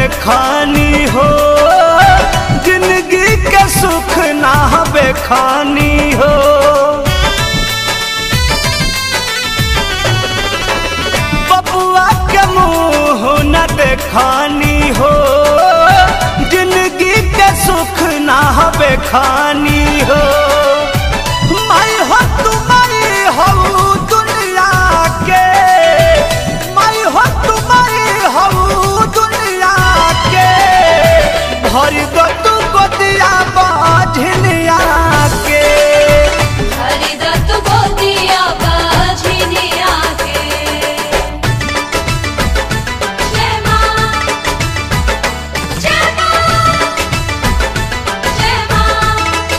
देखनी हो, जिंदगी के सुख ना बेखानी हो। बबुआ के मुँह न देखनी हो, जिंदगी के सुख ना बेखानी हो। मैं हो तुम्हारी हो दुनिया के, मैं हो तुम्हारी हो दुनिया के, भर दो तू गोदिया बाझनिया के, भर दो तू गोदिया बाझनिया के। जय मां, जय मां, जय मां।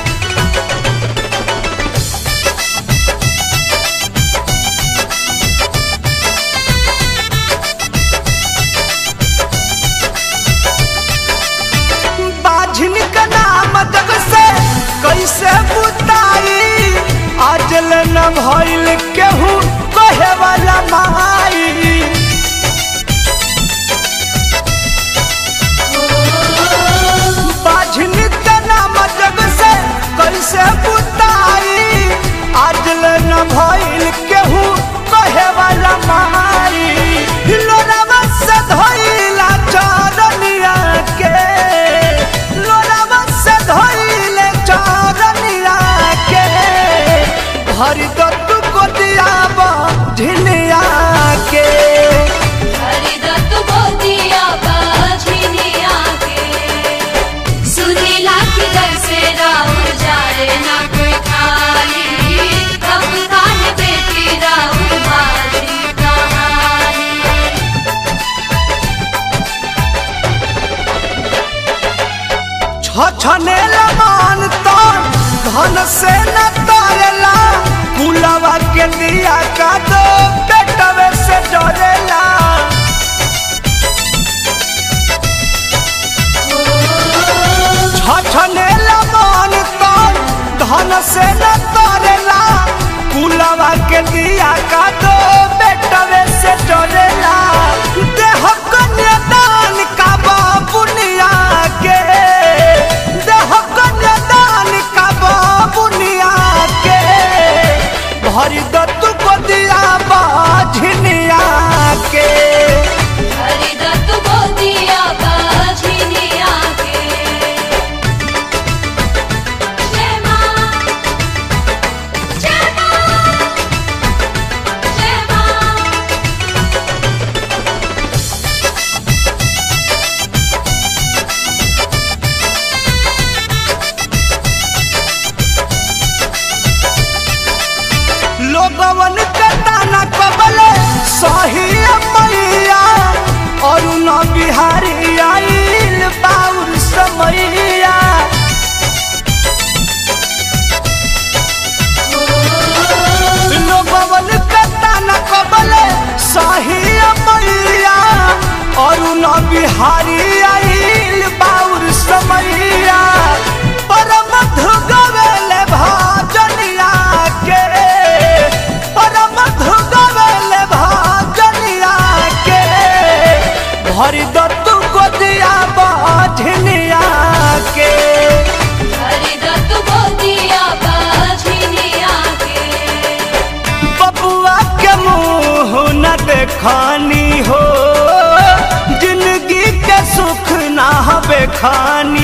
बाझिन का नाम जग से कैसे बुताई, आजल न भइल केहू कहे वाला माई। बाझिन का नाम जग से कैसे बुताई, आजल न भइल केहू कहे वाला माई। लोरावा से धइला चरनिया के, लोरावा से धइले चरनिया के, भर दो तू गोदिया बाझनिया के, भर दो तू गोदिया बाझनिया के। सुनीला की दर से राउर जाए ना कोई खाली, कब काहे बेटी राउर बाजी कहानी। छछने लमान तो धन से न तोरेला, कुलवा के दिया का दो बेटवे से डरेला। छछने लमान तो धन से न तोरेला, कुलवा के दिया का दो बेटवे से डरेला। देह कन्यादान का बाबुनिया के, देह कन्यादान का बाबुनिया के, भर दो तू गोदिया बाझनिया के, भर दो तू गोदिया बाझनिया के। जय मां, जय मां, जय मां। लोगवन के ताना कबले सही मैया, और न बिहारी आइल बाउर समैया। लोगवन के ताना कबले सही मैया, और न बिहारी आइल बाउर समैया। परम धुगवेले भाजनिया के, परम धुगवेले भाजनिया के, भर दो तू गोदिया बाझनिया के, भर दो तू गोदिया बाझनिया के। बबुआ के मुँह न देखनी हो, जिंदगी के सुख ना बेखानी